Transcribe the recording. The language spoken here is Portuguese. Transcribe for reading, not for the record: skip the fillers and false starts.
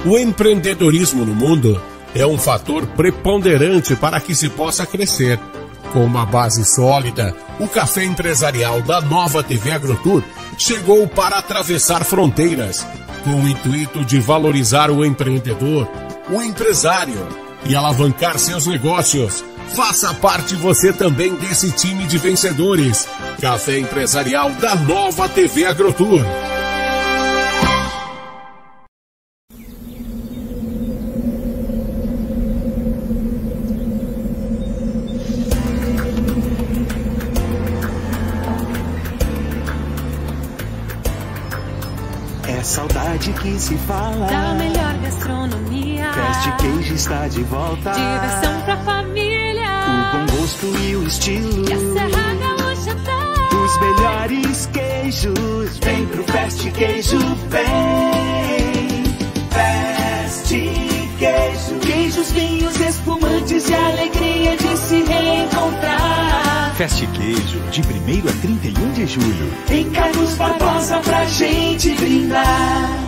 O empreendedorismo no mundo é um fator preponderante para que se possa crescer. Com uma base sólida, o café empresarial da Nova TV AgroTour chegou para atravessar fronteiras, com o intuito de valorizar o empreendedor, o empresário e alavancar seus negócios. Faça parte você também desse time de vencedores. Café empresarial da Nova TV AgroTour. Saudade que se fala da melhor gastronomia. Fast Queijo está de volta. Diversão pra família. O bom gosto e o estilo. E a Serra Gaúcha tem. Os melhores queijos. Vem pro Fast Queijo, vem. Fast Queijo. Queijos, vinhos, espumantes e a alegria de se reencontrar. Fast Queijo, de 1º a 31 de julho. Em Carlos Barbosa pra gente brindar.